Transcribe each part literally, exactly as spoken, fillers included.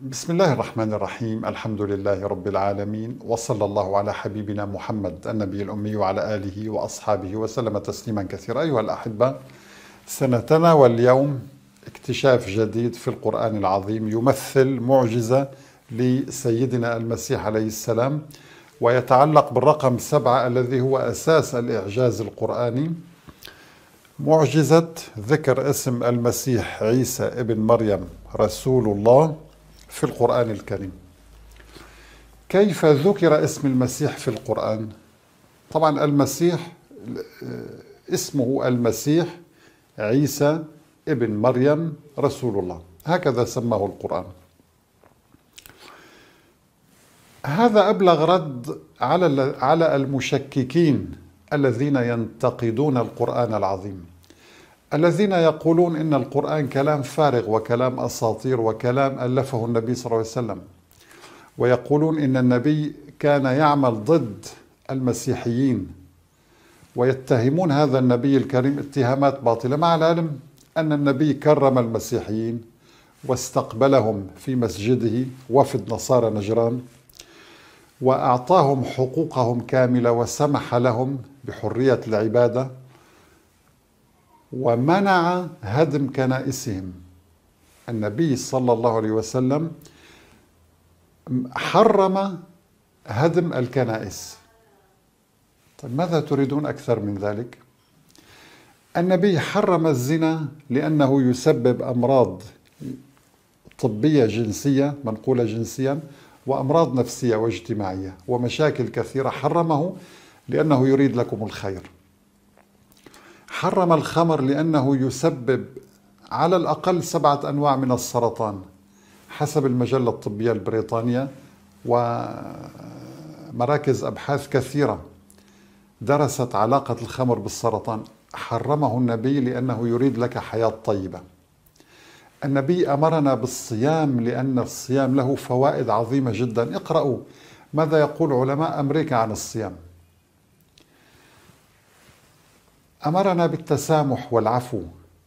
بسم الله الرحمن الرحيم. الحمد لله رب العالمين، وصلى الله على حبيبنا محمد النبي الأمي وعلى آله وأصحابه وسلم تسليما كثيرا. أيها الأحبة، سنتناول اليوم اكتشاف جديد في القرآن العظيم يمثل معجزة لسيدنا المسيح عليه السلام، ويتعلق بالرقم سبعة الذي هو أساس الإعجاز القرآني، معجزة ذكر اسم المسيح عيسى ابن مريم رسول الله في القرآن الكريم. كيف ذكر اسم المسيح في القرآن؟ طبعا المسيح اسمه المسيح عيسى ابن مريم رسول الله، هكذا سماه القرآن. هذا أبلغ رد على على المشككين الذين ينتقدون القرآن العظيم، الذين يقولون إن القرآن كلام فارغ وكلام أساطير وكلام ألفه النبي صلى الله عليه وسلم، ويقولون إن النبي كان يعمل ضد المسيحيين، ويتهمون هذا النبي الكريم اتهامات باطلة، مع العلم أن النبي كرم المسيحيين واستقبلهم في مسجده وفد نصارى نجران، وأعطاهم حقوقهم كاملة وسمح لهم بحرية العبادة، ومنع هدم كنائسهم. النبي صلى الله عليه وسلم حرم هدم الكنائس. طيب ماذا تريدون أكثر من ذلك؟ النبي حرم الزنا لأنه يسبب أمراض طبية جنسية منقولة جنسيا، وأمراض نفسية واجتماعية ومشاكل كثيرة. حرمه لأنه يريد لكم الخير. حرم الخمر لأنه يسبب على الأقل سبعة أنواع من السرطان حسب المجلة الطبية البريطانية، ومراكز أبحاث كثيرة درست علاقة الخمر بالسرطان. حرمه النبي لأنه يريد لك حياة طيبة. النبي أمرنا بالصيام لأن الصيام له فوائد عظيمة جدا. اقرأوا ماذا يقول علماء أمريكا عن الصيام. أمرنا بالتسامح والعفو،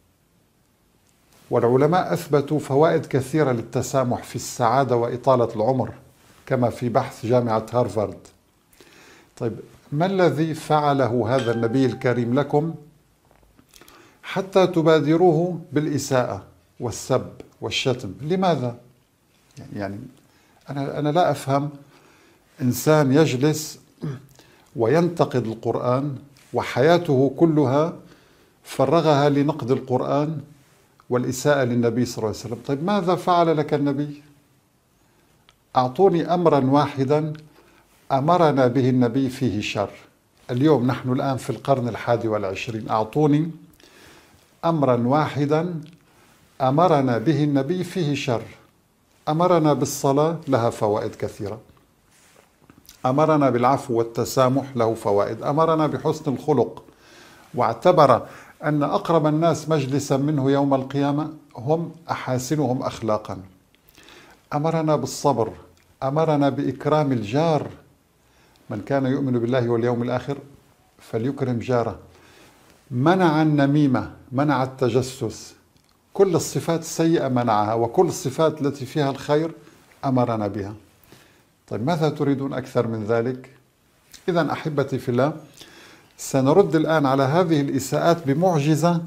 والعلماء أثبتوا فوائد كثيرة للتسامح في السعادة وإطالة العمر، كما في بحث جامعة هارفارد. طيب ما الذي فعله هذا النبي الكريم لكم حتى تبادروه بالإساءة والسب والشتم؟ لماذا؟ يعني أنا أنا لا أفهم إنسان يجلس وينتقد القرآن وحياته كلها فرغها لنقد القرآن والإساءة للنبي صلى الله عليه وسلم. طيب ماذا فعل لك النبي؟ أعطوني أمرا واحدا أمرنا به النبي فيه شر. اليوم نحن الآن في القرن الحادي والعشرين، أعطوني أمرا واحدا أمرنا به النبي فيه شر. أمرنا بالصلاة، لها فوائد كثيرة. أمرنا بالعفو والتسامح، له فوائد. أمرنا بحسن الخلق، واعتبر أن أقرب الناس مجلسا منه يوم القيامة هم أحاسنهم أخلاقا. أمرنا بالصبر، أمرنا بإكرام الجار. من كان يؤمن بالله واليوم الآخر فليكرم جاره. منع النميمة، منع التجسس. كل الصفات السيئة منعها، وكل الصفات التي فيها الخير أمرنا بها. طيب ماذا تريدون أكثر من ذلك؟ إذن أحبتي في الله، سنرد الآن على هذه الإساءات بمعجزة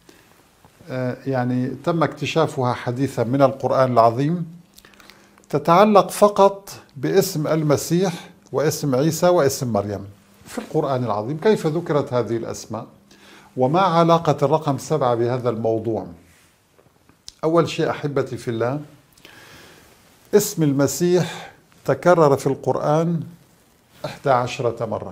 يعني تم اكتشافها حديثا من القرآن العظيم، تتعلق فقط باسم المسيح واسم عيسى واسم مريم في القرآن العظيم. كيف ذكرت هذه الأسماء؟ وما علاقة الرقم سبعة بهذا الموضوع؟ أول شيء أحبتي في الله، اسم المسيح تكرر في القرآن إحدى عشرة مرة،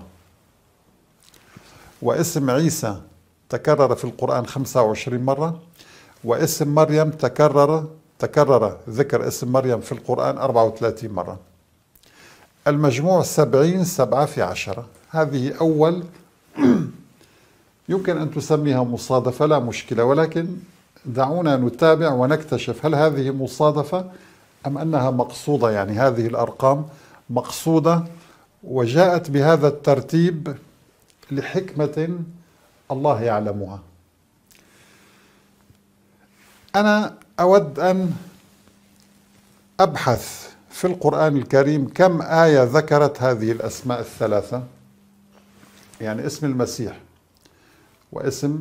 واسم عيسى تكرر في القرآن خمسة وعشرين مرة، واسم مريم تكرر تكرر ذكر اسم مريم في القرآن أربعة وثلاثين مرة. المجموع سبعين، سبعة في عشرة. هذه أول يمكن أن تسميها مصادفة، لا مشكلة، ولكن دعونا نتابع ونكتشف هل هذه مصادفة أم أنها مقصودة. يعني هذه الأرقام مقصودة وجاءت بهذا الترتيب لحكمة الله يعلمها. أنا أود أن أبحث في القرآن الكريم كم آية ذكرت هذه الأسماء الثلاثة، يعني اسم المسيح واسم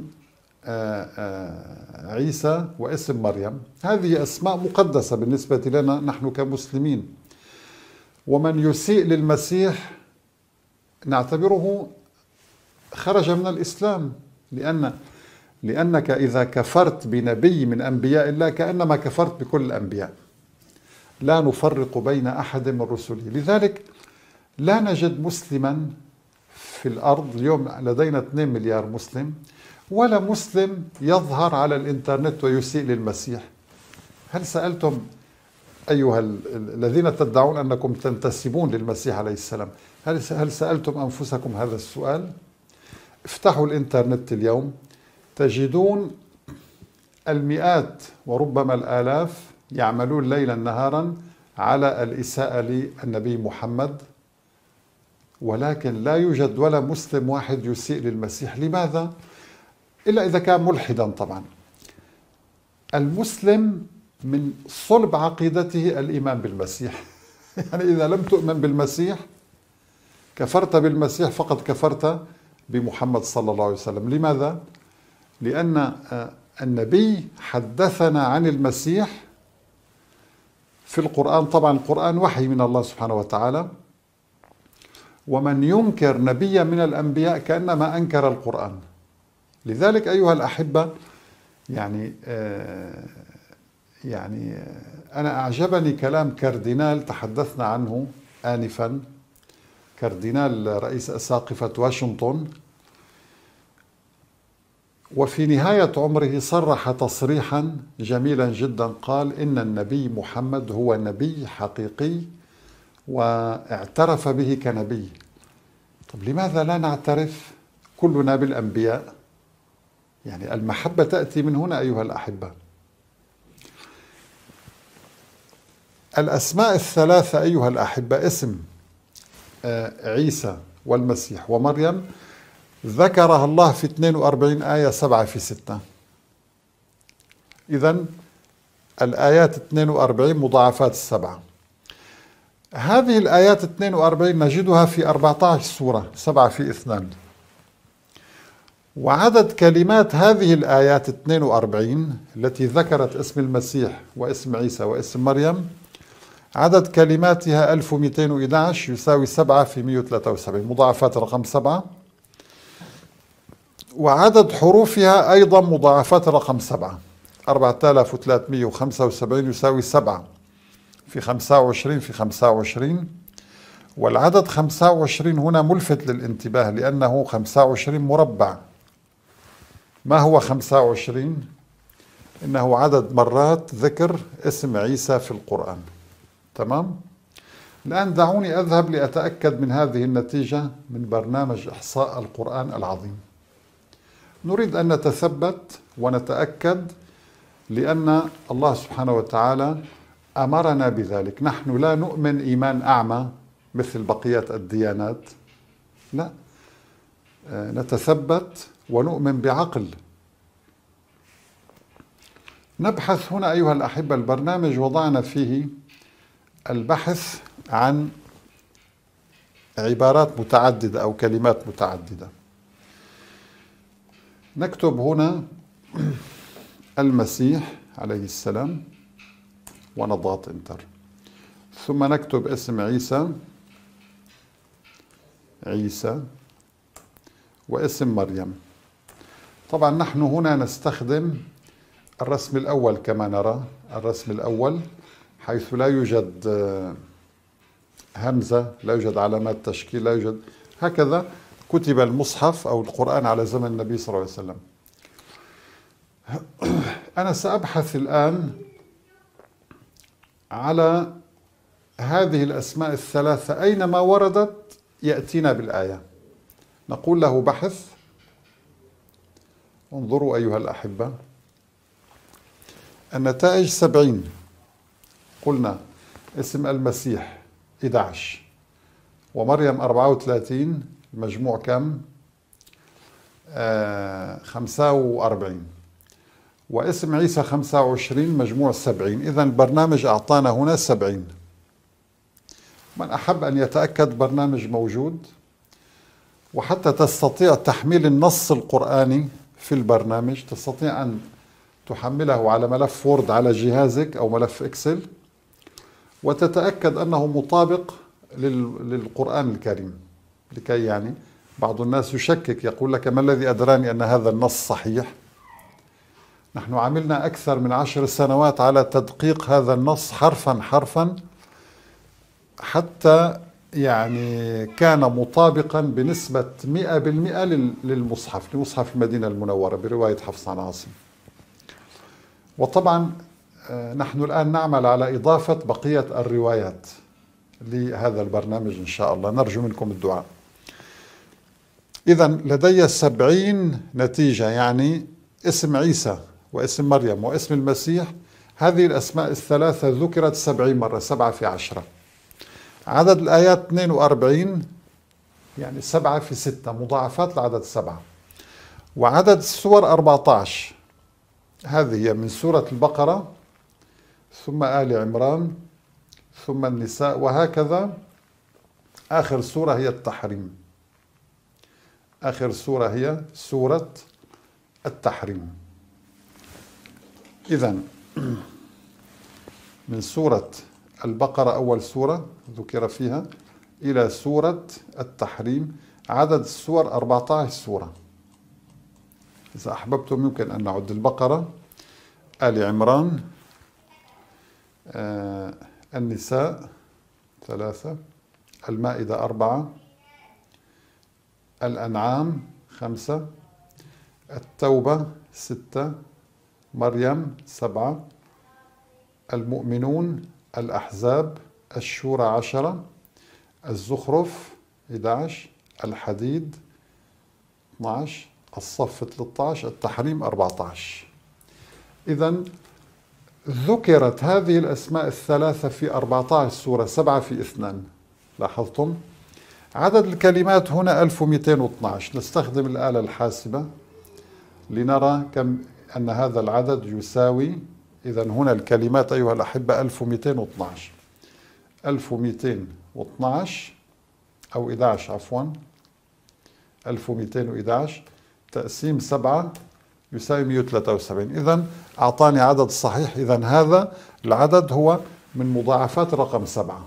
عيسى واسم مريم. هذه أسماء مقدسة بالنسبة لنا نحن كمسلمين، ومن يسيء للمسيح نعتبره خرج من الإسلام، لأن لأنك إذا كفرت بنبي من أنبياء الله كأنما كفرت بكل الأنبياء، لا نفرق بين أحد من رسله. لذلك لا نجد مسلما في الأرض اليوم، لدينا اثنين مليار مسلم، ولا مسلم يظهر على الإنترنت ويسيء للمسيح. هل سألتم أيها الذين تدعون أنكم تنتسبون للمسيح عليه السلام، هل سألتم أنفسكم هذا السؤال؟ افتحوا الإنترنت اليوم تجدون المئات وربما الآلاف يعملون ليلا نهارا على الإساءة للنبي محمد، ولكن لا يوجد ولا مسلم واحد يسيء للمسيح. لماذا؟ إلا إذا كان ملحدا. طبعا المسلم من صلب عقيدته الإيمان بالمسيح يعني إذا لم تؤمن بالمسيح كفرت بالمسيح، فقد كفرت بمحمد صلى الله عليه وسلم. لماذا؟ لأن النبي حدثنا عن المسيح في القرآن. طبعا القرآن وحي من الله سبحانه وتعالى، ومن ينكر نبيا من الأنبياء كأنما أنكر القرآن. لذلك أيها الأحبة، يعني آه يعني آه أنا أعجبني كلام كاردينال تحدثنا عنه آنفا، كاردينال رئيس أساقفة واشنطن، وفي نهاية عمره صرح تصريحا جميلا جدا، قال إن النبي محمد هو نبي حقيقي واعترف به كنبي. طب لماذا لا نعترف كلنا بالأنبياء؟ يعني المحبة تأتي من هنا أيها الأحبة. الأسماء الثلاثة أيها الأحبة، اسم عيسى والمسيح ومريم، ذكرها الله في اثنين وأربعين آية، سبعة في ستة. إذن الآيات اثنين وأربعين مضاعفات السبعة. هذه الآيات اثنين وأربعين نجدها في أربعة عشر سورة، سبعة في اثنان. وعدد كلمات هذه الآيات اثنين وأربعين التي ذكرت اسم المسيح واسم عيسى واسم مريم، عدد كلماتها ألف ومئتين وأحد عشر يساوي سبعة في مئة وثلاثة وسبعين، مضاعفات رقم سبعة. وعدد حروفها أيضا مضاعفات رقم سبعة، أربعة آلاف وثلاثمئة وخمسة وسبعين يساوي سبعة في خمسة وعشرين في خمسة وعشرين. والعدد خمسة وعشرين هنا ملفت للانتباه لأنه خمسة وعشرين مربع. ما هو خمسة وعشرين؟ إنه عدد مرات ذكر اسم عيسى في القرآن. تمام؟ الآن دعوني أذهب لأتأكد من هذه النتيجة من برنامج إحصاء القرآن العظيم. نريد أن نتثبت ونتأكد، لأن الله سبحانه وتعالى أمرنا بذلك. نحن لا نؤمن إيمان أعمى مثل بقية الديانات، لا، نتثبت ونؤمن بعقل. نبحث هنا أيها الأحبة. البرنامج وضعنا فيه البحث عن عبارات متعددة أو كلمات متعددة. نكتب هنا المسيح عليه السلام ونضغط انتر، ثم نكتب اسم عيسى عيسى واسم مريم. طبعا نحن هنا نستخدم الرسم الأول كما نرى، الرسم الأول حيث لا يوجد همزة، لا يوجد علامات تشكيل، لا يوجد. هكذا كتب المصحف أو القرآن على زمن النبي صلى الله عليه وسلم. أنا سأبحث الآن على هذه الأسماء الثلاثة، أينما وردت يأتينا بالآية. نقول له بحث. انظروا أيها الأحبة، النتائج سبعين. قلنا اسم المسيح أحد عشر ومريم أربعة وثلاثين، المجموع كم؟ آه خمسة وأربعين. واسم عيسى خمسة وعشرين، مجموع سبعين. إذا البرنامج أعطانا هنا سبعين. من أحب أن يتأكد برنامج موجود، وحتى تستطيع تحميل النص القرآني في البرنامج تستطيع أن تحمله على ملف وورد على جهازك أو ملف إكسل وتتأكد أنه مطابق للقرآن الكريم. لكي يعني بعض الناس يشكك، يقول لك ما الذي أدراني أن هذا النص صحيح؟ نحن عملنا أكثر من عشر سنوات على تدقيق هذا النص حرفا حرفا حتى يعني كان مطابقا بنسبة مئة بالمئة للمصحف، لمصحف المدينة المنورة برواية حفص عن عاصم. وطبعا نحن الآن نعمل على إضافة بقية الروايات لهذا البرنامج إن شاء الله، نرجو منكم الدعاء. إذا لدي سبعين نتيجة، يعني اسم عيسى واسم مريم واسم المسيح، هذه الأسماء الثلاثة ذكرت سبعين مرة، سبعة في عشرة. عدد الآيات اثنين وأربعين، يعني سبعة في ستة، مضاعفات لعدد سبعة. وعدد السور أربعة عشر، هذه هي من سورة البقرة ثم آل عمران ثم النساء، وهكذا. آخر سورة هي التحريم، آخر سورة هي سورة التحريم. إذن من سورة البقرة أول سورة ذكر فيها إلى سورة التحريم عدد السور أربعة عشر سورة. إذا أحببتم يمكن أن نعد البقرة، آل عمران، آه النساء ثلاثة، المائدة أربعة، الأنعام خمسة، التوبة ستة، مريم سبعة، المؤمنون، الأحزاب، الشورى عشرة، الزخرف أحد عشر، الحديد اثني عشر، الصف ثلاثة عشر، التحريم أربعة عشر. إذن ذكرت هذه الأسماء الثلاثة في أربعة عشر سورة، سبعة في اثنان. لاحظتم؟ عدد الكلمات هنا ألف ومئتين واثني عشر. نستخدم الآلة الحاسبة لنرى كم أن هذا العدد يساوي. إذن هنا الكلمات أيها الأحبة ألف ومئتين واثني عشر، ألف ومئتين واثني عشر أو أحد عشر عفوا، ألف ومئتين وأحد عشر تقسيم سبعة يساوي مئة وثلاثة وسبعين. إذن أعطاني عدد صحيح. إذن هذا العدد هو من مضاعفات رقم سبعة.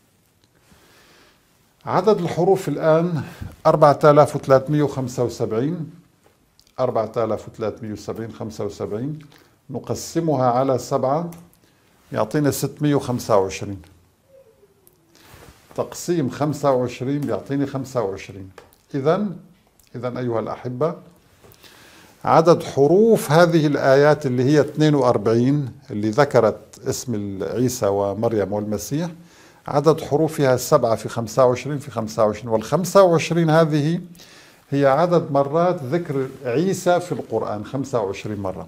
عدد الحروف الآن أربعة آلاف وثلاثمئة وخمسة وسبعين، أربعة آلاف وثلاثمئة وسبعين خمسة وسبعين، نقسمها على سبعة يعطينا ستمئة وخمسة وعشرين، تقسيم خمسة وعشرين بيعطيني خمسة وعشرين. إذن إذن أيها الأحبة، عدد حروف هذه الآيات اللي هي اثنين وأربعين اللي ذكرت اسم عيسى ومريم والمسيح، عدد حروفها سبعة في خمسة وعشرين في خمسة وعشرين، والخمسة وعشرين هذه هي عدد مرات ذكر عيسى في القرآن، خمسة وعشرين مرة.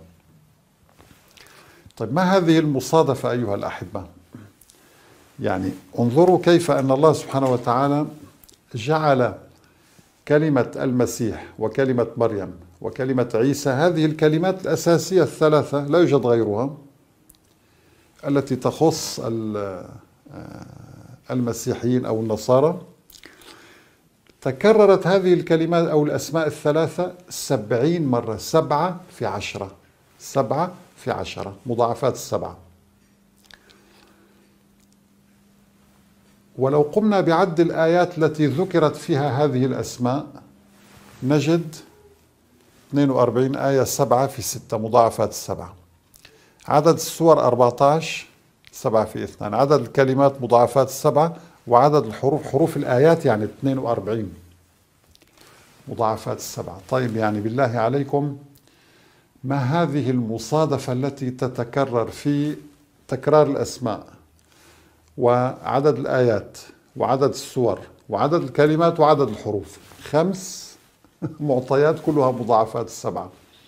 طيب ما هذه المصادفة أيها الأحبة؟ يعني انظروا كيف أن الله سبحانه وتعالى جعل كلمة المسيح وكلمة مريم وكلمة عيسى، هذه الكلمات الأساسية الثلاثة لا يوجد غيرها التي تخص المسيحيين أو النصارى، تكررت هذه الكلمات أو الأسماء الثلاثة سبعين مرة، سبعة في عشرة، سبعة في عشرة، مضاعفات السبعة. ولو قمنا بعد الآيات التي ذكرت فيها هذه الأسماء نجد اثنين وأربعين آية، سبعة في ستة، مضاعفات السبعة. عدد السور أربعة عشر، سبعة في اثنان. عدد الكلمات مضاعفات السبعة، وعدد الحروف حروف الآيات يعني اثنين وأربعين، مضاعفات السبعة. طيب يعني بالله عليكم، ما هذه المصادفة التي تتكرر في تكرار الأسماء وعدد الآيات وعدد السور وعدد الكلمات وعدد الحروف؟ خمس معطيات كلها مضاعفات السبعة.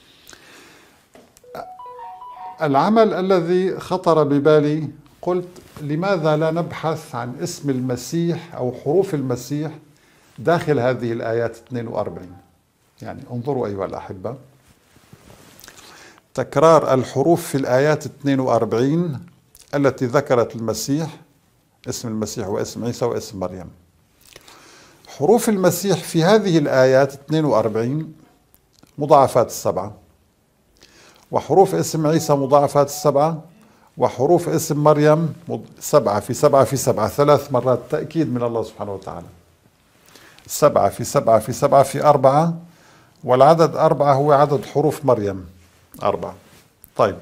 العمل الذي خطر ببالي، قلت لماذا لا نبحث عن اسم المسيح أو حروف المسيح داخل هذه الآيات اثنين وأربعين؟ يعني انظروا أيها الأحبة، تكرار الحروف في الآيات اثنين وأربعين التي ذكرت المسيح، اسم المسيح واسم عيسى واسم مريم. حروف المسيح في هذه الآيات اثنين وأربعين مضاعفات السبعة، وحروف اسم عيسى مضاعفات السبعة، وحروف اسم مريم سبعة في سبعة في سبعة، ثلاث مرات تأكيد من الله سبحانه وتعالى. سبعة في سبعة في سبعة في أربعة، والعدد أربعة هو عدد حروف مريم أربعة. طيب،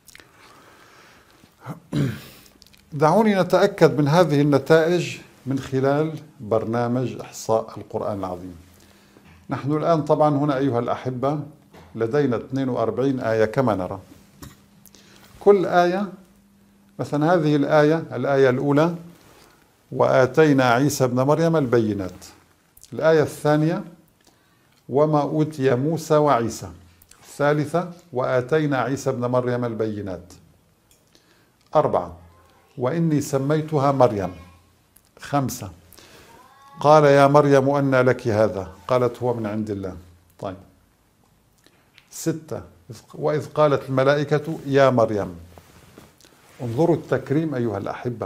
دعوني نتأكد من هذه النتائج من خلال برنامج إحصاء القرآن العظيم. نحن الآن طبعا هنا أيها الأحبة لدينا اثنين وأربعين آية كما نرى. كل آية، مثلا هذه الآية الآية الأولى وآتينا عيسى ابن مريم البينات، الآية الثانية وما أوتي موسى وعيسى، الثالثة وآتينا عيسى ابن مريم البينات، أربعة وإني سميتها مريم، خمسة قال يا مريم أنى لك هذا، قالت هو من عند الله. طيب، ستة وإذ قالت الملائكة يا مريم. انظروا التكريم أيها الأحبة.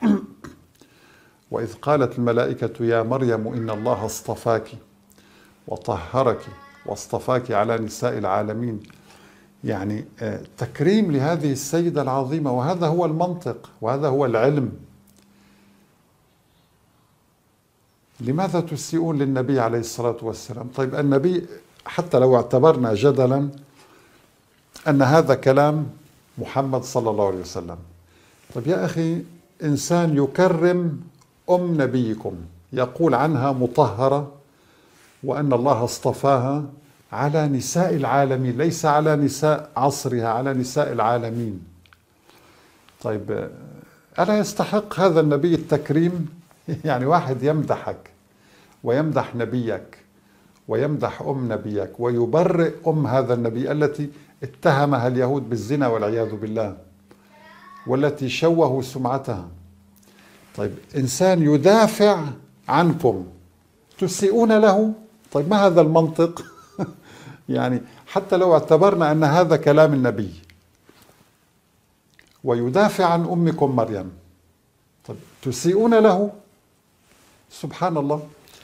وإذ قالت الملائكة يا مريم إن الله اصطفاك وطهرك واصطفاك على نساء العالمين. يعني تكريم لهذه السيدة العظيمة، وهذا هو المنطق وهذا هو العلم. لماذا تسيئون للنبي عليه الصلاة والسلام؟ طيب، النبي حتى لو اعتبرنا جدلا أن هذا كلام محمد صلى الله عليه وسلم، طيب يا أخي، إنسان يكرم أم نبيكم يقول عنها مطهرة وأن الله اصطفاها على نساء العالمين، ليس على نساء عصرها، على نساء العالمين. طيب، ألا يستحق هذا النبي التكريم؟ يعني واحد يمدحك ويمدح نبيك ويمدح أم نبيك ويبرئ أم هذا النبي التي اتهمها اليهود بالزنا والعياذ بالله، والتي شوهوا سمعتها. طيب، إنسان يدافع عنكم تسيئون له؟ طيب، ما هذا المنطق؟ يعني حتى لو اعتبرنا أن هذا كلام النبي ويدافع عن أمكم مريم، طيب تسيئون له؟ سبحان الله.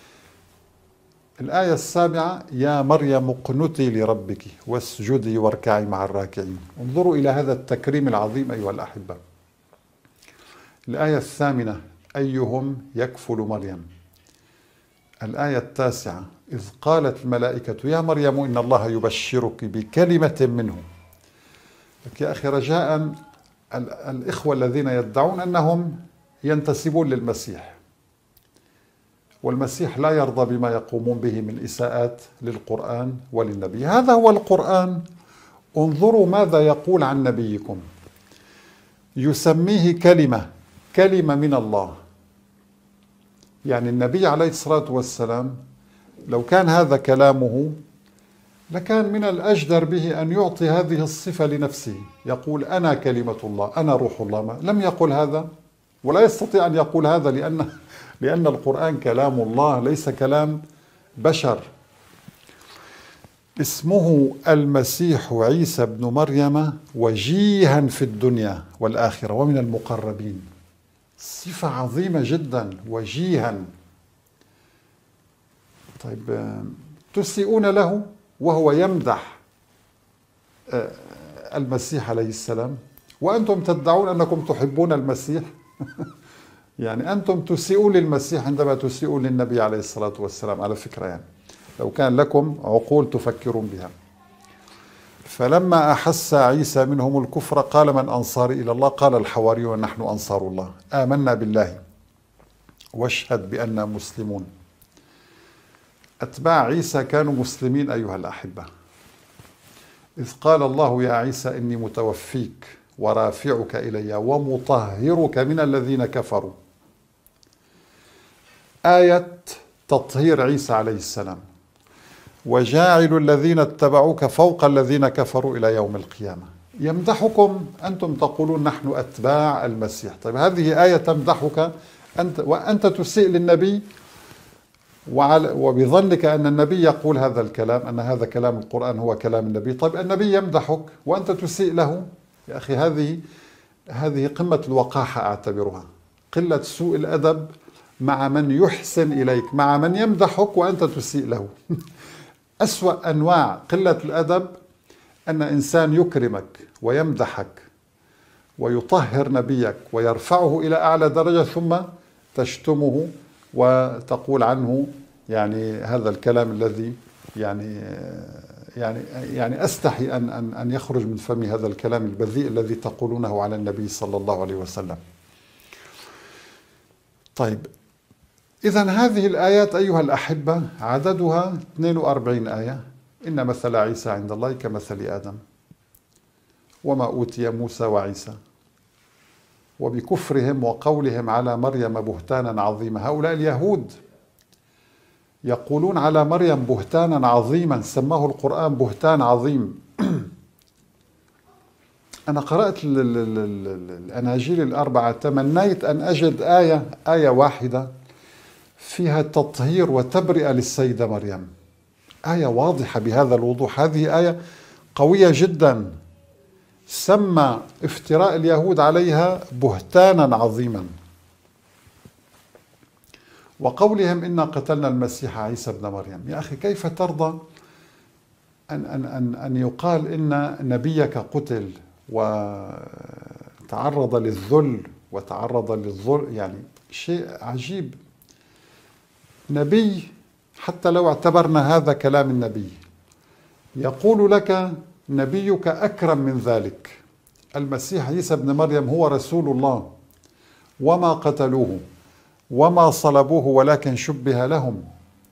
الآية السابعة يا مريم اقنتي لربك واسجدي واركعي مع الراكعين. انظروا إلى هذا التكريم العظيم أيها الأحبة. الآية الثامنة أيهم يكفل مريم. الآية التاسعة إذ قالت الملائكة يا مريم إن الله يبشرك بكلمة منه. لك يا أخي رجاء، الإخوة الذين يدعون أنهم ينتسبون للمسيح، والمسيح لا يرضى بما يقومون به من إساءات للقرآن وللنبي. هذا هو القرآن. انظروا ماذا يقول عن نبيكم، يسميه كلمة كلمة من الله. يعني النبي عليه الصلاة والسلام لو كان هذا كلامه لكان من الأجدر به أن يعطي هذه الصفة لنفسه، يقول أنا كلمة الله، أنا روح الله. ما لم يقل هذا، ولا يستطيع أن يقول هذا، لأن لأن القرآن كلام الله ليس كلام بشر. اسمه المسيح عيسى ابن مريم وجيها في الدنيا والآخرة ومن المقربين. صفة عظيمة جدا، وجيها. طيب، تسيئون له وهو يمدح المسيح عليه السلام، وأنتم تدعون أنكم تحبون المسيح. يعني أنتم تسيئون للمسيح عندما تسيئون للنبي عليه الصلاة والسلام. على فكرة، يعني لو كان لكم عقول تفكرون بها. فلما أحس عيسى منهم الكفر قال من أنصاري إلى الله؟ قال الحواريون نحن أنصار الله آمنا بالله واشهد بأننا مسلمون. أتباع عيسى كانوا مسلمين أيها الأحبة. إذ قال الله يا عيسى إني متوفيك ورافعك إلي ومطهرك من الذين كفروا. آية تطهير عيسى عليه السلام. وجاعل الذين اتبعوك فوق الذين كفروا إلى يوم القيامة. يمدحكم، أنتم تقولون نحن أتباع المسيح. طيب، هذه آية تمدحك أنت وأنت تسيء للنبي وبظنك أن النبي يقول هذا الكلام، أن هذا كلام القرآن هو كلام النبي. طيب النبي يمدحك وأنت تسيء له، يا أخي هذه هذه قمة الوقاحة أعتبرها، قلة سوء الأدب مع من يحسن إليك، مع من يمدحك وأنت تسيء له. أسوأ أنواع قلة الأدب أن إنسان يكرمك ويمدحك ويطهر نبيك ويرفعه إلى أعلى درجة ثم تشتمه وتقول عنه يعني هذا الكلام الذي يعني يعني يعني أستحي أن أن أن يخرج من فمي هذا الكلام البذيء الذي تقولونه على النبي صلى الله عليه وسلم. طيب إذن هذه الآيات أيها الأحبة عددها اثنين وأربعين آية. إن مثل عيسى عند الله كمثل آدم وما أوتي موسى وعيسى وبكفرهم وقولهم على مريم بهتانا عظيما. هؤلاء اليهود يقولون على مريم بهتانا عظيما، سماه القرآن بهتان عظيم. أنا قرأت الأناجيل الأربعة، تمنيت أن أجد آية آية واحدة فيها تطهير وتبرئة للسيدة مريم، آية واضحة بهذا الوضوح. هذه آية قوية جدا، سمى افتراء اليهود عليها بهتانا عظيما. وقولهم إنا قتلنا المسيح عيسى ابن مريم. يا أخي كيف ترضى أن, أن, أن, أن يقال إن نبيك قتل وتعرض للذل وتعرض للظلم؟ يعني شيء عجيب. نبي، حتى لو اعتبرنا هذا كلام النبي، يقول لك نبيك أكرم من ذلك. المسيح عيسى ابن مريم هو رسول الله، وما قتلوه وما صلبوه ولكن شبه لهم.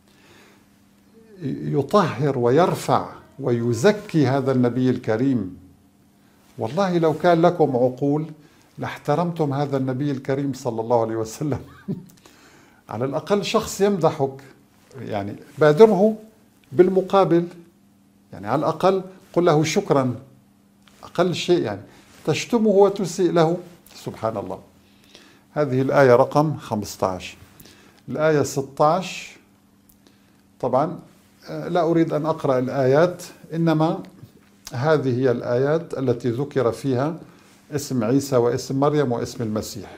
يطهر ويرفع ويزكي هذا النبي الكريم. والله لو كان لكم عقول لاحترمتم هذا النبي الكريم صلى الله عليه وسلم. على الأقل شخص يمدحك يعني بادره بالمقابل، يعني على الأقل قل له شكرا، أقل شيء. يعني تشتمه وتسيء له، سبحان الله. هذه الآية رقم خمسة عشر. الآية ستة عشر طبعا لا أريد أن أقرأ الآيات، إنما هذه هي الآيات التي ذكر فيها اسم عيسى واسم مريم واسم المسيح.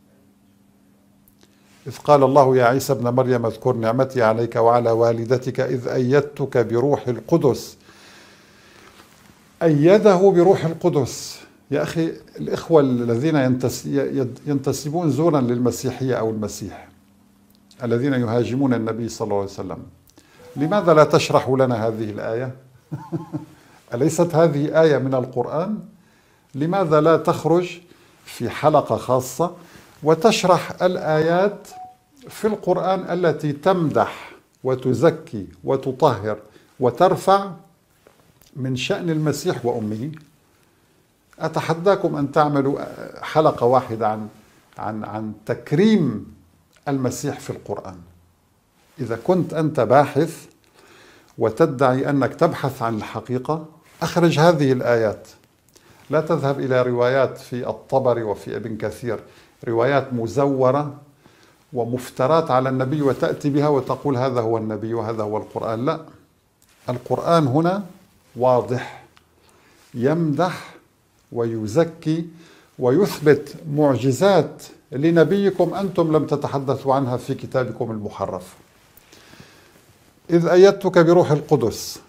إذ قال الله يا عيسى ابن مريم اذكر نعمتي عليك وعلى والدتك إذ أيدتك بروح القدس. أيده بروح القدس. يا أخي الإخوة الذين ينتسبون زورا للمسيحية أو المسيح، الذين يهاجمون النبي صلى الله عليه وسلم، لماذا لا تشرح لنا هذه الآية؟ أليست هذه آية من القرآن؟ لماذا لا تخرج في حلقة خاصة وتشرح الآيات في القرآن التي تمدح وتزكي وتطهر وترفع من شأن المسيح وأمه؟ أتحداكم أن تعملوا حلقة واحدة عن عن عن تكريم المسيح في القرآن. إذا كنت أنت باحث وتدعي أنك تبحث عن الحقيقة، أخرج هذه الآيات. لا تذهب إلى روايات في الطبري وفي ابن كثير، روايات مزورة ومفترات على النبي، وتأتي بها وتقول هذا هو النبي وهذا هو القرآن. لا، القرآن هنا واضح، يمدح ويزكي ويثبت معجزات لنبيكم أنتم لم تتحدثوا عنها في كتابكم المحرف. إذ أيدتك بروح القدس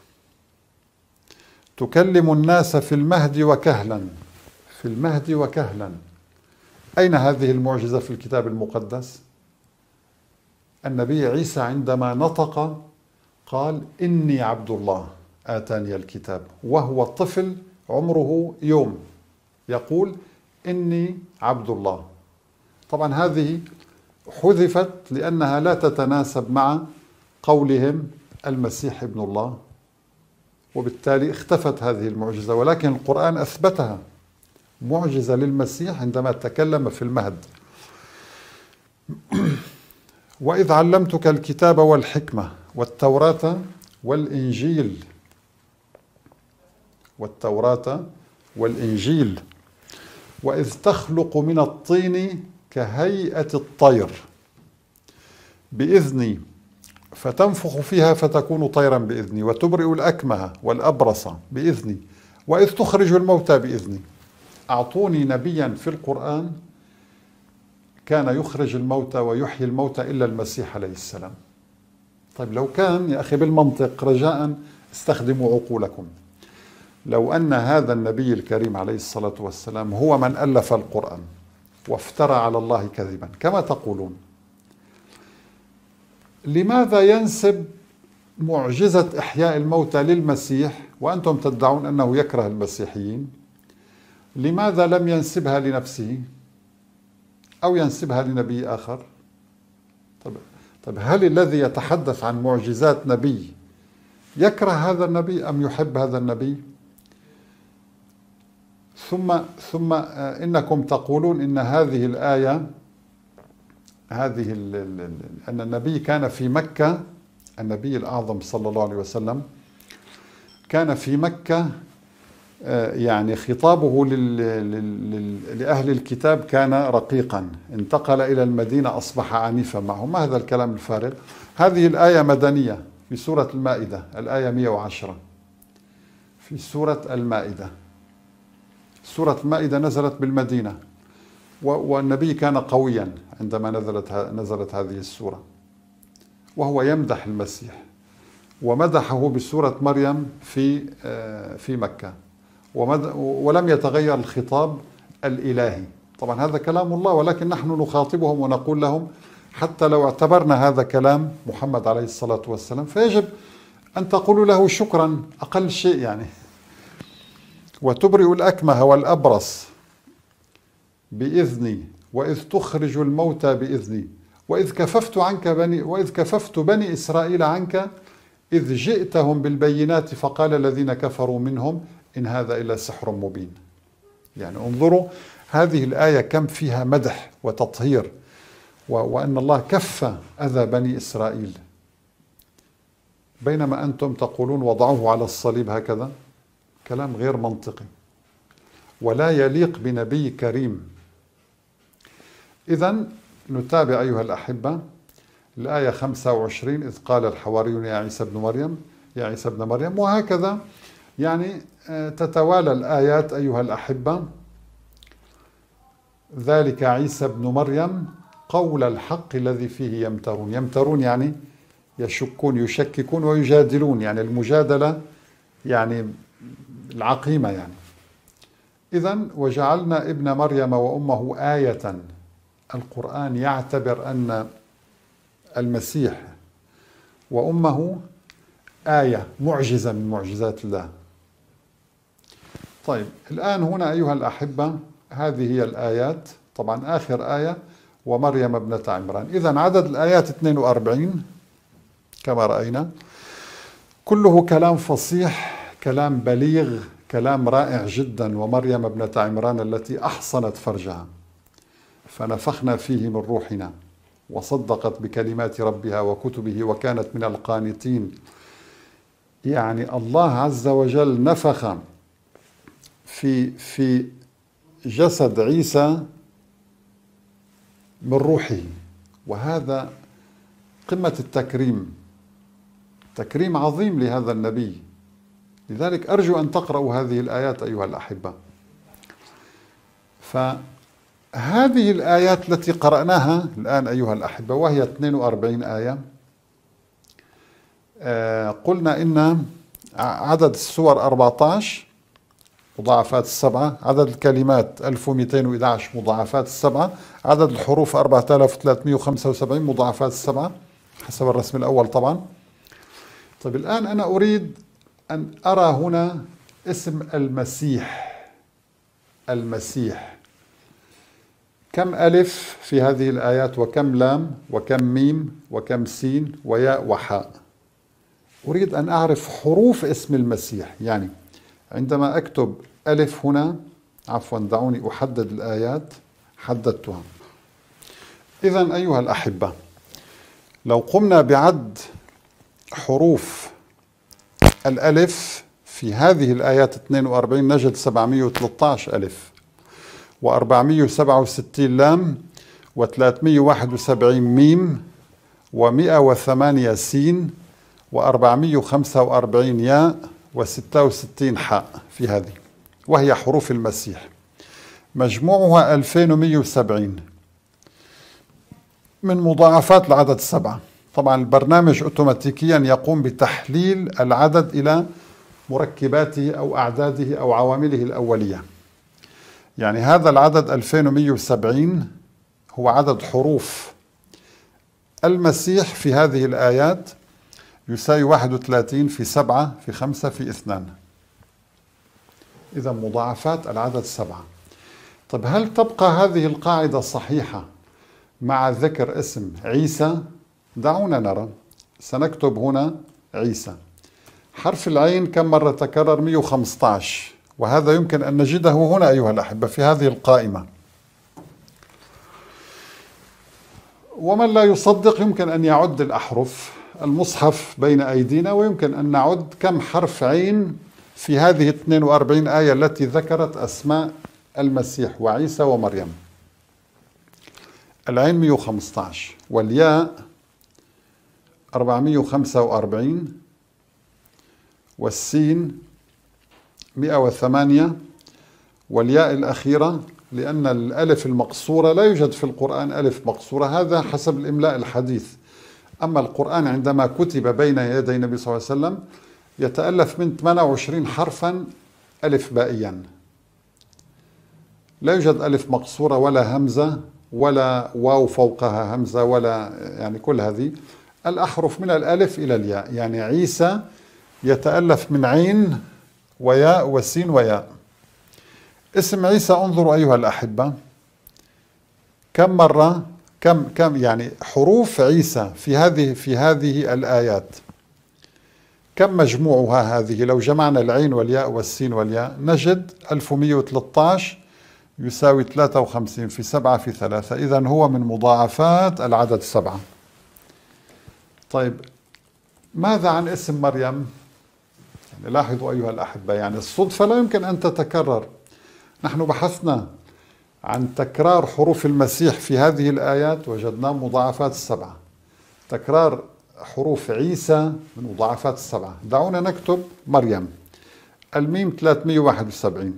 تكلم الناس في المهد وكهلا. في المهد وكهلا، أين هذه المعجزة في الكتاب المقدس؟ النبي عيسى عندما نطق قال إني عبد الله آتاني الكتاب، وهو طفل عمره يوم يقول إني عبد الله. طبعا هذه حذفت لأنها لا تتناسب مع قولهم المسيح ابن الله، وبالتالي اختفت هذه المعجزة، ولكن القرآن أثبتها معجزة للمسيح عندما تكلم في المهد. وإذ علمتك الكتاب والحكمة والتوراة والإنجيل. والتوراة والإنجيل وإذ تخلق من الطين كهيئة الطير بإذني فتنفخ فيها فتكون طيرا بإذني، وتبرئ الأكمه والأبرص بإذني، وإذ تخرج الموتى بإذني. أعطوني نبيا في القرآن كان يخرج الموتى ويحيي الموتى إلا المسيح عليه السلام. طيب لو كان يا أخي بالمنطق، رجاء استخدموا عقولكم، لو أن هذا النبي الكريم عليه الصلاة والسلام هو من ألف القرآن وافترى على الله كذبا كما تقولون، لماذا ينسب معجزة إحياء الموتى للمسيح وأنتم تدعون أنه يكره المسيحيين؟ لماذا لم ينسبها لنفسه أو ينسبها لنبي آخر؟ طب, طب هل الذي يتحدث عن معجزات نبي يكره هذا النبي أم يحب هذا النبي؟ ثم ثم إنكم تقولون إن هذه الآية، هذه أن النبي كان في مكة، النبي الأعظم صلى الله عليه وسلم كان في مكة، يعني خطابه لأهل الكتاب كان رقيقا، انتقل إلى المدينة أصبح عنيفا معهم. ما هذا الكلام الفارغ؟ هذه الآية مدنية في سورة المائدة، الآية مئة وعشرة في سورة المائدة. سورة المائدة نزلت بالمدينة، والنبي كان قويا عندما نزلت نزلت هذه السورة، وهو يمدح المسيح، ومدحه بسورة مريم في في مكة، ولم يتغير الخطاب الإلهي. طبعا هذا كلام الله، ولكن نحن نخاطبهم ونقول لهم حتى لو اعتبرنا هذا كلام محمد عليه الصلاة والسلام فيجب أن تقولوا له شكرا، أقل شيء يعني. وتبرئ الأكمه والأبرص بإذني، وإذ تخرج الموتى بإذني، وإذ كففت عنك بني وإذ كففت بني إسرائيل عنك إذ جئتهم بالبينات فقال الذين كفروا منهم إن هذا إلا سحر مبين. يعني انظروا هذه الآية كم فيها مدح وتطهير، وأن الله كف أذى بني إسرائيل، بينما أنتم تقولون وضعوه على الصليب هكذا. كلام غير منطقي ولا يليق بنبي كريم. إذن نتابع أيها الأحبة الآية خمسة وعشرين: إذ قال الحواريون يا عيسى ابن مريم يا عيسى ابن مريم، وهكذا يعني تتوالى الآيات أيها الأحبة. ذلك عيسى ابن مريم قول الحق الذي فيه يمترون. يمترون يعني يشكون، يشككون ويجادلون، يعني المجادلة يعني العقيمة يعني. إذن وجعلنا ابن مريم وأمه آية. القرآن يعتبر أن المسيح وأمه آية، معجزة من معجزات الله. طيب الآن هنا أيها الأحبة هذه هي الآيات، طبعا آخر آية ومريم ابنة عمران. إذن عدد الآيات اثنين وأربعين كما رأينا، كله كلام فصيح، كلام بليغ، كلام رائع جدا. ومريم ابنة عمران التي أحصنت فرجها فنفخنا فيه من روحنا وصدقت بكلمات ربها وكتبه وكانت من القانتين. يعني الله عز وجل نفخ في في جسد عيسى من روحه، وهذا قمة التكريم، تكريم عظيم لهذا النبي. لذلك أرجو أن تقرأوا هذه الآيات أيها الأحبة. فهذه الآيات التي قرأناها الآن أيها الأحبة وهي اثنين وأربعين آية، آه قلنا إن عدد السور أربعة عشر مضاعفات السبعة، عدد الكلمات ألف ومئتين وأحد عشر مضاعفات السبعة، عدد الحروف أربعة آلاف وثلاثمئة وخمسة وسبعين مضاعفات السبعة حسب الرسم الأول طبعا. طيب الآن أنا أريد أن أرى هنا اسم المسيح. المسيح كم ألف في هذه الآيات، وكم لام، وكم ميم، وكم سين وياء وحاء؟ أريد أن أعرف حروف اسم المسيح. يعني عندما أكتب ألف هنا، عفوا دعوني أحدد الآيات، حددتها. إذن أيها الأحبة لو قمنا بعد حروف الألف في هذه الآيات اثنين وأربعين نجد سبعمئة وثلاثة عشر ألف، وأربعمئة وسبعة وستين لام، وثلاثمئة وواحد وسبعين ميم، ومئة وثمانية سين وأربعمئة وخمسة وأربعين ياء وستة وستين حاء في هذه، وهي حروف المسيح. مجموعها ألفين ومئة وسبعين من مضاعفات العدد السبعة. طبعا البرنامج أوتوماتيكيا يقوم بتحليل العدد إلى مركباته أو أعداده أو عوامله الأولية. يعني هذا العدد ألفين ومئة وسبعين هو عدد حروف المسيح في هذه الآيات، يساوي واحد وثلاثين في سبعة في خمسة في اثنان. إذا مضاعفات العدد سبعة. طيب هل تبقى هذه القاعدة صحيحة مع ذكر اسم عيسى؟ دعونا نرى. سنكتب هنا عيسى. حرف العين كم مرة تكرر؟ مئة وخمسة عشر، وهذا يمكن أن نجده هنا أيها الأحبة في هذه القائمة. ومن لا يصدق يمكن أن يعد الأحرف. المصحف بين أيدينا، ويمكن أن نعد كم حرف عين في هذه اثنين وأربعين آية التي ذكرت أسماء المسيح وعيسى ومريم. العين مئة وخمسة عشر، والياء أربعمئة وخمسة وأربعين، والسين مئة وثمانية، والياء الأخيرة، لأن الألف المقصورة لا يوجد في القرآن ألف مقصورة، هذا حسب الإملاء الحديث. أما القرآن عندما كتب بين يدي النبي صلى الله عليه وسلم يتألف من ثمانية وعشرين حرفا ألف بائيا، لا يوجد ألف مقصورة ولا همزة ولا واو فوقها همزة ولا يعني كل هذه الأحرف من الألف إلى الياء. يعني عيسى يتألف من عين وياء وسين وياء. اسم عيسى انظروا أيها الأحبة كم مرة، كم كم يعني حروف عيسى في هذه في هذه الآيات، كم مجموعها هذه؟ لو جمعنا العين والياء والسين والياء نجد ألف ومئة وثلاثة عشر يساوي ثلاثة وخمسين في سبعة في ثلاثة. إذن هو من مضاعفات العدد سبعة. طيب ماذا عن اسم مريم؟ يعني لاحظوا أيها الأحبة، يعني الصدفة لا يمكن أن تتكرر. نحن بحثنا عن تكرار حروف المسيح في هذه الآيات وجدنا مضاعفات السبعة. تكرار حروف عيسى من مضاعفات السبعة. دعونا نكتب مريم. الميم ثلاثمئة وواحد وسبعين،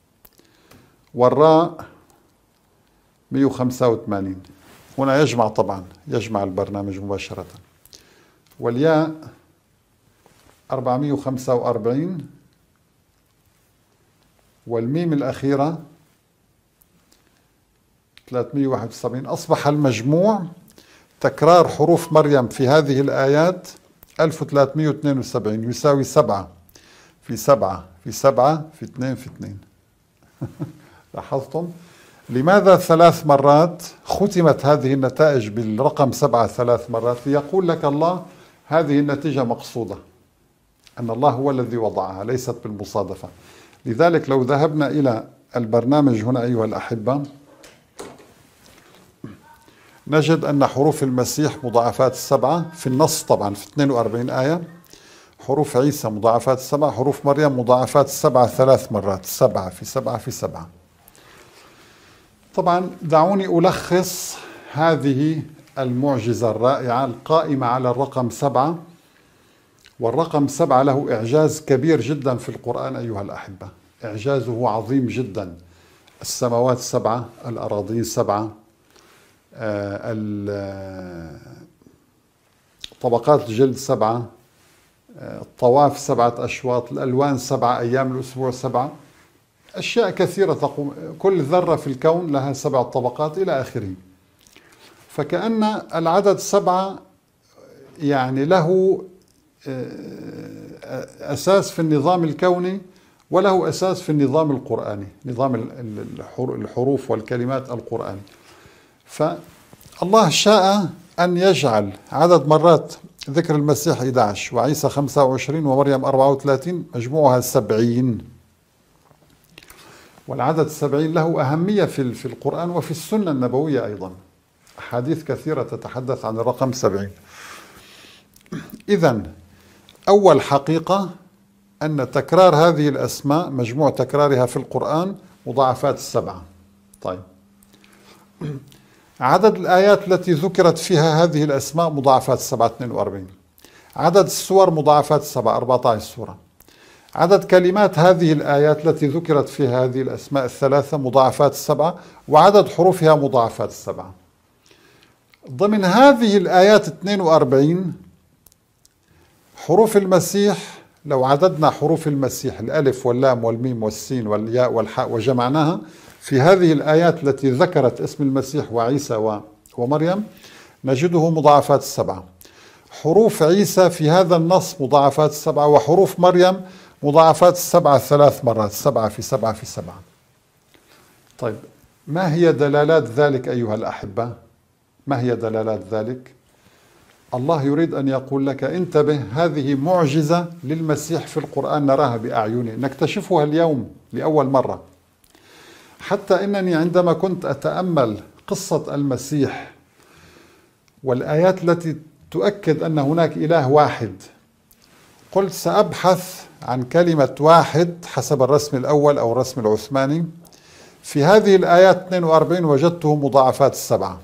والراء مئة وخمسة وثمانين. هنا يجمع طبعا، يجمع البرنامج مباشرة. والياء أربعمئة وخمسة وأربعين، والميم الأخيرة ثلاثمئة وواحد وسبعين. أصبح المجموع تكرار حروف مريم في هذه الآيات ألف وثلاثمئة واثنين وسبعين يساوي سبعة في سبعة في سبعة في اثنين في اثنين. لاحظتم؟ لماذا ثلاث مرات ختمت هذه النتائج بالرقم سبعة ثلاث مرات؟ ليقول لك الله هذه النتيجة مقصودة، أن الله هو الذي وضعها، ليست بالمصادفة. لذلك لو ذهبنا إلى البرنامج هنا أيها الأحبة نجد أن حروف المسيح مضاعفات السبعة في النص، طبعا في اثنين وأربعين آية. حروف عيسى مضاعفات السبعة، حروف مريم مضاعفات السبعة ثلاث مرات، سبعة في سبعة في سبعة. طبعا دعوني ألخص هذه المعجزة الرائعة القائمة على الرقم سبعة. والرقم سبعة له إعجاز كبير جدا في القرآن أيها الأحبة، إعجازه عظيم جدا. السماوات سبعة، الأراضين سبعة، طبقات الجلد سبعة، الطواف سبعة أشواط، الألوان سبعة، أيام الأسبوع سبعة، أشياء كثيرة تقوم، كل ذرة في الكون لها سبع طبقات إلى آخره. فكأن العدد سبعة يعني له أساس في النظام الكوني وله أساس في النظام القرآني، نظام الحروف والكلمات القرآني. فالله شاء أن يجعل عدد مرات ذكر المسيح أحد عشر وعيسى خمسة وعشرين ومريم أربعة وثلاثين مجموعها سبعين. والعدد السبعين له أهمية في في القرآن وفي السنة النبوية أيضا، أحاديث كثيرة تتحدث عن الرقم سبعين. إذن أول حقيقة أن تكرار هذه الأسماء مجموع تكرارها في القرآن مضاعفات السبعة. طيب عدد الآيات التي ذكرت فيها هذه الأسماء مضاعفات السبعة اثنين وأربعين. عدد السور مضاعفات السبعة أربعة عشر سورة. عدد كلمات هذه الآيات التي ذكرت فيها هذه الأسماء الثلاثة مضاعفات السبعة، وعدد حروفها مضاعفات السبعة. ضمن هذه الآيات اثنين وأربعين حروف المسيح، لو عددنا حروف المسيح الألف واللام والميم والسين والياء والحاء وجمعناها في هذه الآيات التي ذكرت اسم المسيح وعيسى ومريم نجده مضاعفات السبعة. حروف عيسى في هذا النص مضاعفات السبعة، وحروف مريم مضاعفات السبعة ثلاث مرات، سبعة في سبعة في سبعة. طيب ما هي دلالات ذلك أيها الأحبة؟ ما هي دلالات ذلك؟ الله يريد أن يقول لك انتبه، هذه معجزة للمسيح في القرآن نراها بأعيننا، نكتشفها اليوم لأول مرة. حتى إنني عندما كنت أتأمل قصة المسيح والآيات التي تؤكد أن هناك إله واحد، قلت سأبحث عن كلمة واحد حسب الرسم الأول أو الرسم العثماني. في هذه الآيات اثنين وأربعين وجدته مضاعفات السبعة،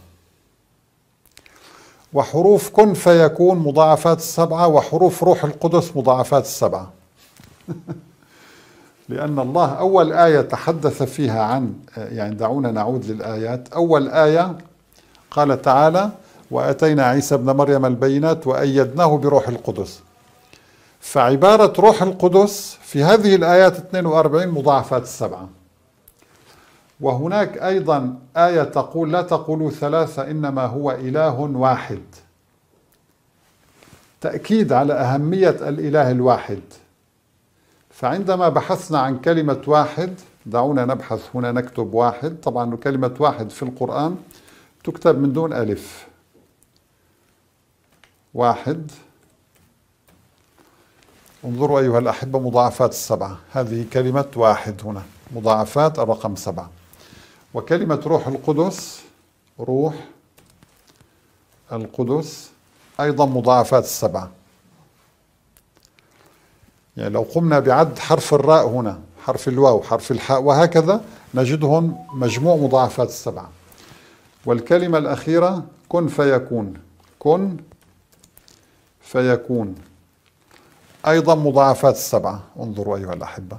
وحروف كن فيكون مضاعفات السبعة، وحروف روح القدس مضاعفات السبعة. لأن الله أول آية تحدث فيها عن، يعني دعونا نعود للآيات. أول آية قال تعالى وأتينا عيسى ابن مريم البينات وأيدناه بروح القدس. فعبارة روح القدس في هذه الآيات اثنين وأربعين مضاعفات السبعة. وهناك أيضا آية تقول لا تقولوا ثلاثة إنما هو إله واحد، تأكيد على أهمية الإله الواحد. فعندما بحثنا عن كلمة واحد، دعونا نبحث هنا، نكتب واحد. طبعا كلمة واحد في القرآن تكتب من دون ألف، واحد. انظروا أيها الأحبة مضاعفات السبعة، هذه كلمة واحد هنا مضاعفات الرقم سبعة. وكلمة روح القدس، روح القدس أيضا مضاعفات السبعة. يعني لو قمنا بعد حرف الراء هنا، حرف الواو، حرف الحاء، وهكذا نجدهم مجموع مضاعفات السبعة. والكلمة الأخيرة كن فيكون، كن فيكون أيضا مضاعفات السبعة. انظروا أيها الأحبة،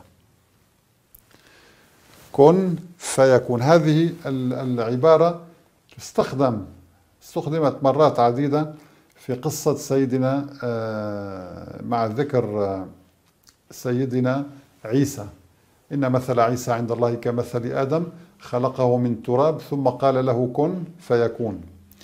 كن فيكون، هذه العبارة تستخدم استخدمت مرات عديدة في قصة سيدنا مع ذكر سيدنا عيسى. إن مثل عيسى عند الله كمثل آدم خلقه من تراب ثم قال له كن فيكون.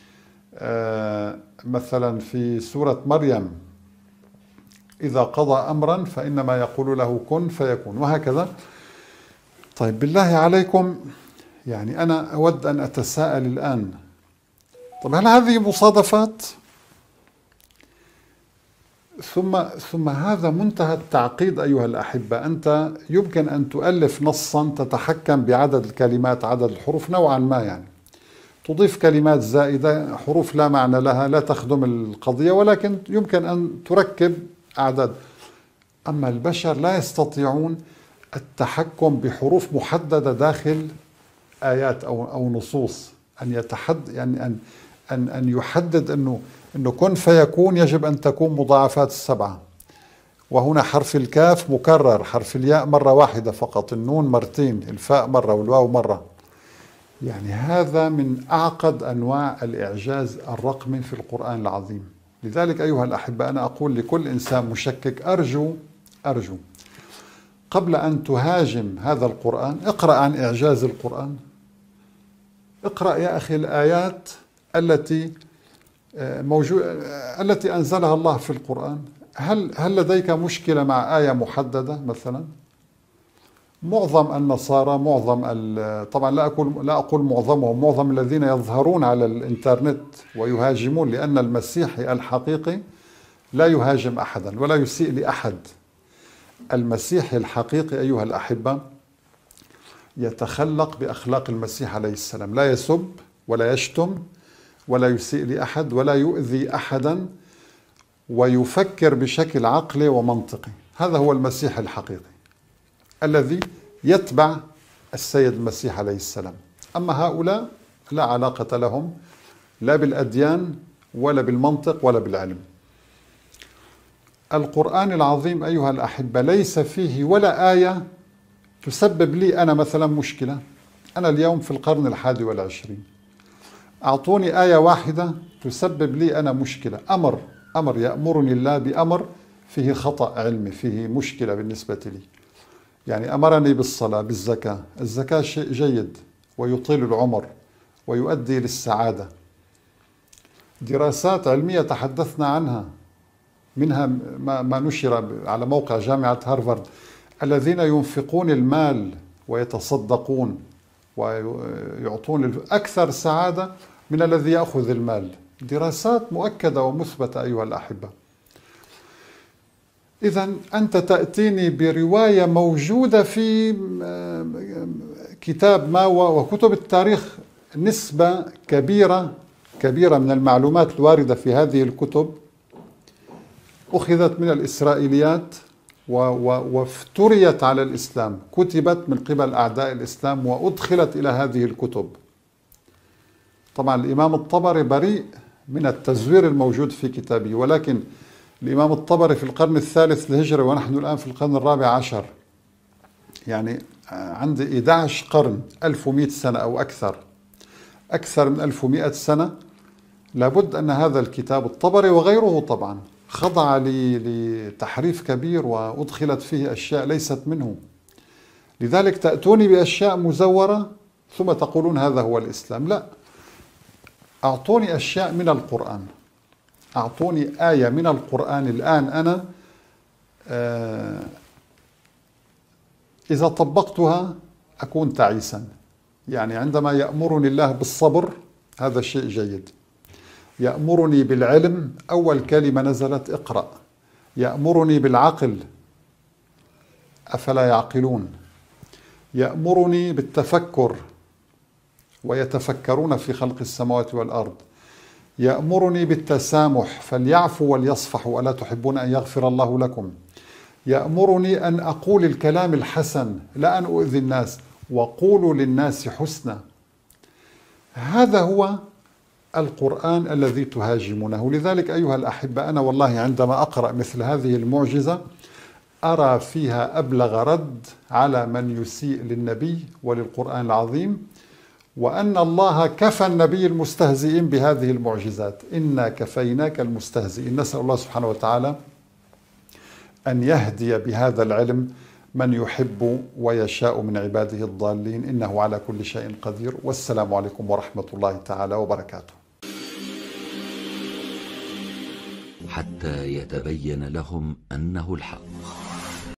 مثلا في سورة مريم إذا قضى أمرا فإنما يقول له كن فيكون، وهكذا. طيب بالله عليكم، يعني أنا أود أن أتساءل الآن، طب هل هذه مصادفات؟ ثم ثم هذا منتهى التعقيد أيها الأحبة. أنت يمكن أن تؤلف نصا تتحكم بعدد الكلمات، عدد الحروف نوعا ما، يعني تضيف كلمات زائدة، حروف لا معنى لها لا تخدم القضية، ولكن يمكن أن تركب أعداد. أما البشر لا يستطيعون التحكم بحروف محددة داخل آيات أو أو نصوص، أن يتحد يعني أن أن أن يحدد أنه أنه كن فيكون يجب أن تكون مضاعفات السبعة. وهنا حرف الكاف مكرر، حرف الياء مرة واحدة فقط، النون مرتين، الفاء مرة والواو مرة. يعني هذا من أعقد أنواع الإعجاز الرقمي في القرآن العظيم. لذلك أيها الأحبة أنا أقول لكل إنسان مشكك، أرجو أرجو قبل أن تهاجم هذا القرآن اقرأ عن إعجاز القرآن. اقرأ يا أخي الآيات التي موجود التي أنزلها الله في القرآن. هل هل لديك مشكلة مع آية محددة مثلا؟ معظم النصارى، معظم طبعا لا أقول لا أقول معظمهم، معظم الذين يظهرون على الإنترنت ويهاجمون، لأن المسيحي الحقيقي لا يهاجم أحدا ولا يسيء لأحد. المسيحي الحقيقي أيها الأحبة يتخلق بأخلاق المسيح عليه السلام، لا يسب ولا يشتم ولا يسيء لأحد ولا يؤذي أحدا، ويفكر بشكل عقلي ومنطقي. هذا هو المسيح الحقيقي الذي يتبع السيد المسيح عليه السلام. أما هؤلاء لا علاقة لهم لا بالأديان ولا بالمنطق ولا بالعلم. القرآن العظيم أيها الأحبة ليس فيه ولا آية تسبب لي أنا مثلا مشكلة. أنا اليوم في القرن الحادي والعشرين، أعطوني آية واحدة تسبب لي أنا مشكلة، أمر أمر يأمرني الله بأمر فيه خطأ علمي، فيه مشكلة بالنسبة لي. يعني أمرني بالصلاة، بالزكاة. الزكاة شيء جيد ويطيل العمر ويؤدي للسعادة. دراسات علمية تحدثنا عنها، منها ما نشر على موقع جامعة هارفارد: الذين ينفقون المال ويتصدقون ويعطون أكثر سعادة من الذي يأخذ المال. دراسات مؤكدة ومثبتة أيها الأحبة. إذن أنت تأتيني برواية موجودة في كتاب ما، وكتب التاريخ نسبة كبيرة كبيرة من المعلومات الواردة في هذه الكتب أخذت من الإسرائيليات وافتريت على الإسلام، كتبت من قبل أعداء الإسلام وأدخلت إلى هذه الكتب. طبعا الإمام الطبري بريء من التزوير الموجود في كتابه، ولكن الإمام الطبري في القرن الثالث الهجري ونحن الآن في القرن الرابع عشر، يعني عندي إحدى عشر قرن، ألف ومئة سنة أو أكثر، أكثر من ألف ومئة سنة. لابد أن هذا الكتاب الطبري وغيره طبعا خضع لتحريف كبير وأدخلت فيه أشياء ليست منه. لذلك تأتوني بأشياء مزورة ثم تقولون هذا هو الإسلام. لا، أعطوني أشياء من القرآن، أعطوني آية من القرآن الآن أنا آه إذا طبقتها أكون تعيسا. يعني عندما يأمرني الله بالصبر هذا شيء جيد، يأمرني بالعلم، أول كلمة نزلت اقرأ، يأمرني بالعقل أفلا يعقلون، يأمرني بالتفكر ويتفكرون في خلق السماوات والأرض، يأمرني بالتسامح فليعفوا وليصفحوا ألا تحبون أن يغفر الله لكم، يأمرني أن أقول الكلام الحسن لا أن أؤذي الناس، وقولوا للناس حسنا. هذا هو القرآن الذي تهاجمونه. لذلك أيها الأحبة أنا والله عندما أقرأ مثل هذه المعجزة أرى فيها أبلغ رد على من يسيء للنبي وللقرآن العظيم، وأن الله كفى النبي المستهزئين بهذه المعجزات. إنا كفيناك المستهزئين. نسأل الله سبحانه وتعالى أن يهدي بهذا العلم من يحب ويشاء من عباده الضالين، إنه على كل شيء قدير. والسلام عليكم ورحمة الله تعالى وبركاته. حتى يتبين لهم أنه الحق.